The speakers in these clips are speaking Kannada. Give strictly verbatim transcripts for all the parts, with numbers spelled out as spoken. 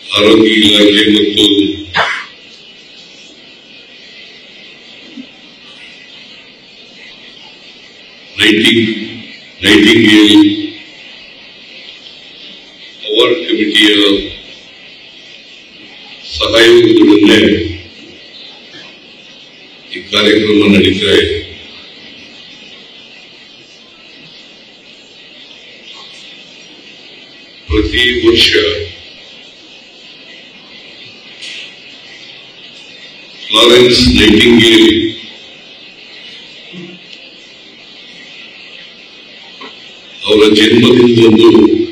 ಆರೋಗ್ಯ ಇಲಾಖೆ ಮತ್ತು ನೈಟಿಂಗ್ ನೈಟಿಂಗೇಲ್ ಅವಾರ್ಡ್ ಕಮಿಟಿಯ ಸಹಯೋಗದೊಡನೆ ಈ ಕಾರ್ಯಕ್ರಮ ನಡೀತಾ ಇದೆ. ಪ್ರತಿ ವರ್ಷ ಫ್ಲಾರೆನ್ಸ್ ನೈಟಿಂಗೇಲ್ ಅವರ ಜನ್ಮದಿನದಂದು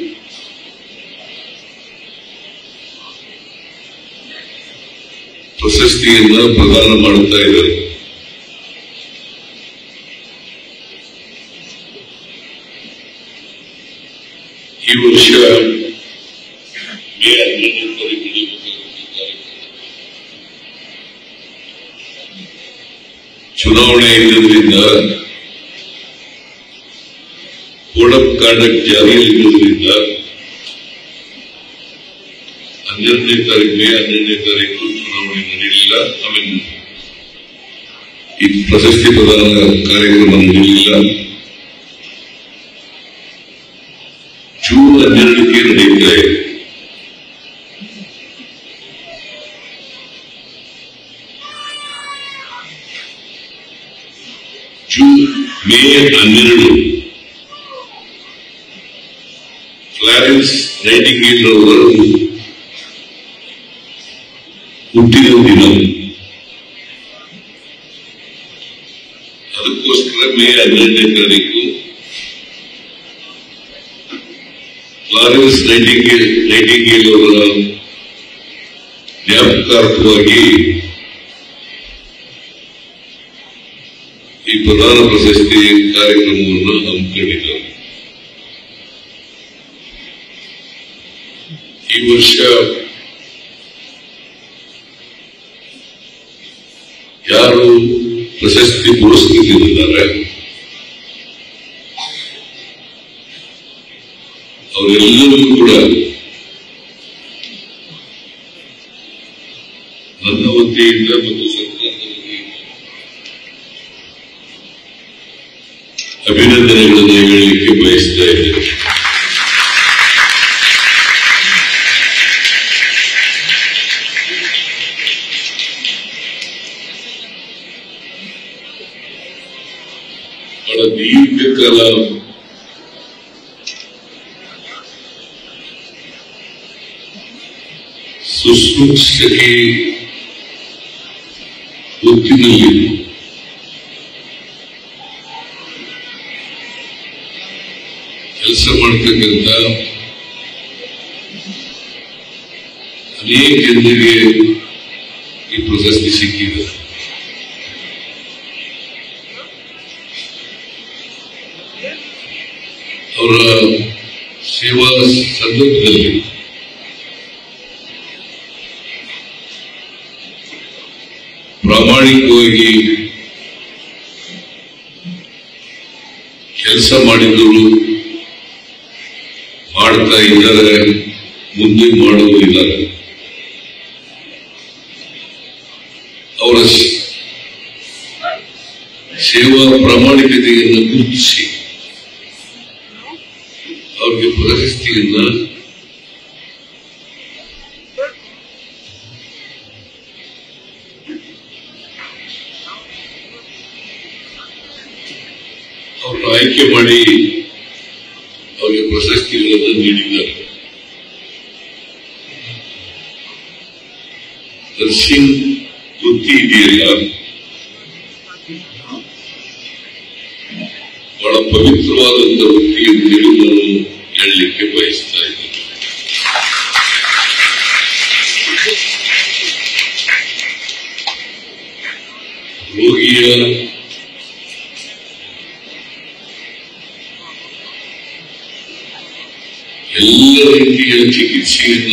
ಪ್ರಶಸ್ತಿಯನ್ನ ಪ್ರದಾನ ಮಾಡುತ್ತಾ ಇದ್ದಾರೆ. ಈ ವರ್ಷ ಮೇ ಹದಿನೈದನೇ ತಾರೀಕು ನಡೆಯಬೇಕಾಗಿದ್ದಾರೆ. ಚುನಾವಣೆ ಇಲ್ಲದ್ರಿಂದ, ಕೋಡ್ ಆಫ್ ಕಾಂಡಕ್ಟ್ ಜಾರಿಯಲ್ಲಿರುವುದರಿಂದ ಹನ್ನೆರಡನೇ ತಾರೀಕು ಮೇ ಹನ್ನೆರಡನೇ ತಾರೀಕು ಚುನಾವಣೆ ನಡೆಯಲಿಲ್ಲ. ಆಮೇಲೆ ಈ ಪ್ರಶಸ್ತಿ ಪ್ರದಾನ ಕಾರ್ಯಕ್ರಮ ನಡೆಯಲಿಲ್ಲ. ಜೂನ್ ಹನ್ನೆರಡಕ್ಕೆ ನಡೆಯುತ್ತಾ ಇದೆ. ಜೂನ್ ಮೇ ಹನ್ನೆರಡು ಫ್ಲಾರೆನ್ಸ್ ನೈಟಿಂಗೇಲ್ ಅವರು ಹುಟ್ಟಿದ ದಿನ. ಅದಕ್ಕೋಸ್ಕರ ಮೇ ಹನ್ನೆರಡನೇ ತಾರೀಕು ಫ್ಲಾರೆನ್ಸ್ ನೈಟಿಂಗೇಲ್ ನೈಟಿಂಗೇಲ್ ಅವರ ಜ್ಞಾಪಕಾರ್ಥವಾಗಿ ಈ ಪ್ರಧಾನ ಪ್ರಶಸ್ತಿ ಕಾರ್ಯಕ್ರಮವನ್ನು ಹಮ್ಮಿಕೊಂಡಿದ್ದಾರೆ. ಈ ವರ್ಷ ಯಾರು ಪ್ರಶಸ್ತಿ ಪುರಸ್ಕೃತರಿದ್ದಾರೆ ಅವರೆಲ್ಲರೂ ಕೂಡ ನನ್ನ ವತಿಯಿಂದ ಮತ್ತು ಸರ್ಕಾರದ ವತಿಯಿಂದ ಅಭಿನಂದನೆಗಳನ್ನು ಹೇಳಲಿಕ್ಕೆ ಬಯಸ್ತಾ ಇದ್ದೇನೆ. ಬಹಳ ದೀರ್ಘಕಾಲ ಶುಶ್ರೂಷಕಿ ವೃತ್ತಿನಲ್ಲಿ ಕೆಲಸ ಮಾಡ್ತಕ್ಕಂಥ ಅನೇಕ ಜನರಿಗೆ ಈ ಪ್ರಶಸ್ತಿ ಸಿಕ್ಕಿದೆ. ಅವರ ಸೇವಾ ಸಂದರ್ಭದಲ್ಲಿ ಪ್ರಾಮಾಣಿಕವಾಗಿ ಕೆಲಸ ಮಾಡಿದವರು ಮಾಡ್ತಾ ಇದ್ದಾರೆ, ಮುಂದೆ ಮಾಡೋರು ಇದ್ದಾರೆ. ಅವರ ಸೇವಾ ಪ್ರಾಮಾಣಿಕತೆಯನ್ನು ಗುರುತಿಸಿ ಅವ್ರಿಗೆ ಪ್ರಶಸ್ತಿಯನ್ನ ಅವ್ರನ್ನ ಆಯ್ಕೆ ಮಾಡಿ ಅವರಿಗೆ ಪ್ರಶಸ್ತಿಗಳನ್ನು ನೀಡಿದ್ದಾರೆ. ನರ್ಸಿಂಗ್ ವೃತ್ತಿ ಇದೆಯಲ್ಲ, ಬಹಳ ಪವಿತ್ರವಾದಂಥ ವೃತ್ತಿ ಅಂತೇಳಿ ನಾನು ಹೇಳಲಿಕ್ಕೆ ಬಯಸ್ತಾ ಇದ್ದೇನೆ. ರೋಗಿಯ ಎಲ್ಲ ರೀತಿಯ ಚಿಕಿತ್ಸೆಯನ್ನ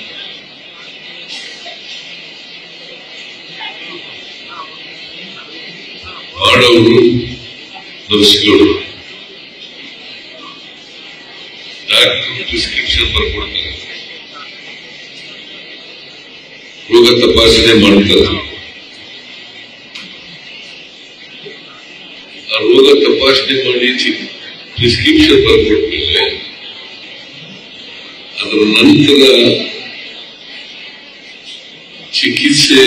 ಮಾಡೋರು ನರ್ಸ್ಗಳು. ಡಾಕ್ಟರ್ ಪ್ರಿಸ್ಕ್ರಿಪ್ಷನ್ ಬರ್ಕೊಡ್ತಾರೆ, ರೋಗ ತಪಾಸಣೆ ಮಾಡ್ತಾರೆ. ಆ ರೋಗ ತಪಾಸಣೆ ಮಾಡಿ ಪ್ರಿಸ್ಕ್ರಿಪ್ಷನ್ ಬರ್ಕೊಟ್ಮೇಲೆ ಅದರ ನಂತರ ಚಿಕಿತ್ಸೆ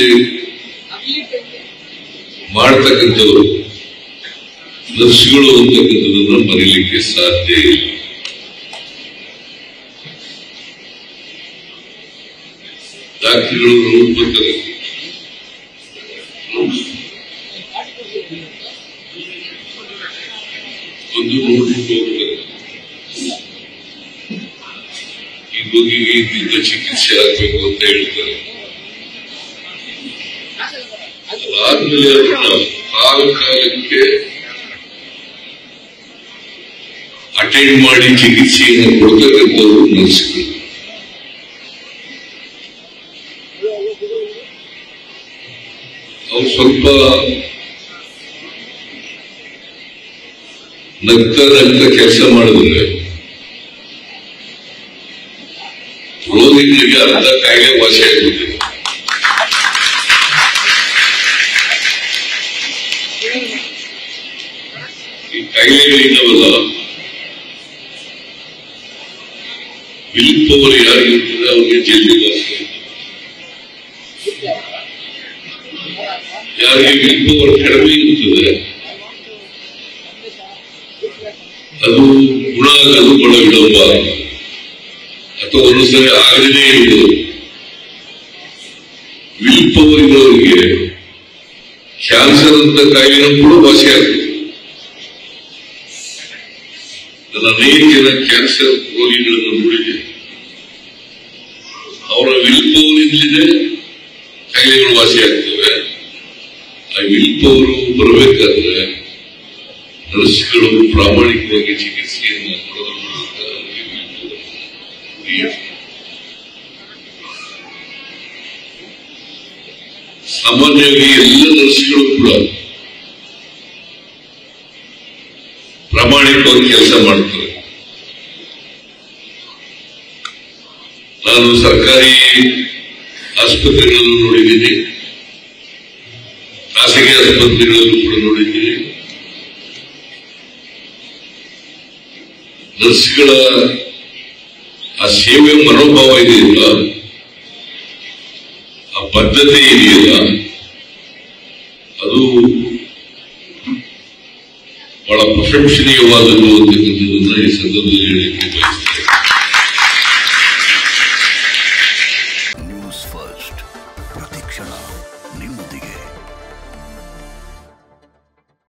ಮಾಡ್ತಕ್ಕಂಥವ್ರು ನರ್ಸ್ಗಳು ಅಂತಕ್ಕಂಥದನ್ನ ಮರೀಲಿಕ್ಕೆ ಸಾಧ್ಯ ಇಲ್ಲ. ಡಾಕ್ಟರ್ಗಳು ನೋಡ್ ಬರ್ತಾರೆ, ಒಂದು ನೋಡ್ಬಿಟ್ಟು ಹೋಗ್ತಾರೆ, ಈ ರೋಗಿಗೆ ಇಂಥ ಚಿಕಿತ್ಸೆ ಆಗ್ಬೇಕು ಅಂತ ಹೇಳ್ತಾರೆ. ಅದಾದ್ಮೇಲೆ ಅದನ್ನ ಕಾಲ ಕಾಲಕ್ಕೆ ಅಟೆಂಡ್ ಮಾಡಿ ಚಿಕಿತ್ಸೆಯನ್ನು ಕೊಡ್ತಕ್ಕಂಥವ್ರು ನರ್ಸ್ಗಳು. ಅವ್ರು ಸ್ವಲ್ಪ ನಗ್ತಾ ನಗ್ತಾ ಕೆಲಸ ಮಾಡಿದ್ರೆ ರೋಗಿಗಳಿಗೆ ಅರ್ಧ ಕಾಯಿಲೆ ವಾಸಿ ಆಗುತ್ತೆ. ಈ ಕಾಯಿಲೆಗಳಿದ್ದಾವಲ್ಲ, ವಿಲ್ ಪವರ್ ಯಾರಿಗಿರ್ತದೆ ಅವ್ರಿಗೆ ಜಲ್ದಿ ವಾಸಿ ಆಗುತ್ತೆ. ಯಾರಿಗೆ ವಿಲ್ ಪವರ್ ಕಡಿಮೆ ಇರ್ತದೆ ಅದು ಗುಣ ಆಗೋದು ಬಹಳ ವಿಳಂಬ, ಅಥವಾ ಒಂದೊಂದ್ಸರಿ ಆಗದೇ ಇರೋದು. ವಿಲ್ ಪವರ್ ಇರೋರಿಗೆ ಕ್ಯಾನ್ಸರ್ ಅಂತ ಕಾಯಿಲೆ ಕೂಡ ವಾಸಿ ಆಗುತ್ತೆ. ನಾನು ಅನೇಕ ಜನ ಕ್ಯಾನ್ಸರ್ ರೋಗಿಗಳನ್ನು ನೋಡಿದೆ. ಅವರ ವಿಲ್ ಪವರ್ ಇದ್ಲಿದೆ ಕಾಯಿಲೆಗಳು ವಾಸಿ ಆಗ್ತವೆ. ಆ ವಿಲ್ ಪವರ್ ಬರಬೇಕಾದ್ರೆ ನರ್ಸ್ಗಳು ಪ್ರಾಮಾಣಿಕವಾಗಿ ಚಿಕಿತ್ಸೆಯನ್ನು ಕೊಡೋದ್ರ ಮೂಲಕ ಅವರಿಗೆ ವಿಲ್ ಪವರ್. ಸಾಮಾನ್ಯವಾಗಿ ಎಲ್ಲ ನರ್ಸ್ಗಳು ಕೂಡ ಪ್ರಾಮಾಣಿಕವಾಗಿ ಕೆಲಸ ಮಾಡ್ತಾರೆ. ನಾನು ಸರ್ಕಾರಿ ಆಸ್ಪತ್ರೆಗಳನ್ನು ನೋಡಿದ್ದೀನಿ, ಖಾಸಗಿ ಆಸ್ಪತ್ರೆಗಳಲ್ಲೂ ಕೂಡ ನೋಡಿದ್ದೀನಿ. ನರ್ಸ್ಗಳ ಆ ಸೇವೆ ಮನೋಭಾವ ಇದೆಯಲ್ಲ, ಆ ಬದ್ಧತೆ ಇದೆಯಲ್ಲ, ಅದು ಬಹಳ ಪ್ರಶಂಸನೀಯವಾದದ್ದು ಅಂತಕ್ಕಂಥದ್ದನ್ನ ಈ ಸಂದರ್ಭದಲ್ಲಿ ಹೇಳಲಿಕ್ಕೆ ಬಯಸ್ತೇನೆ. ನ್ಯೂಸ್ ಫಸ್ಟ್ ಪ್ರತಿಕ್ಷಣ.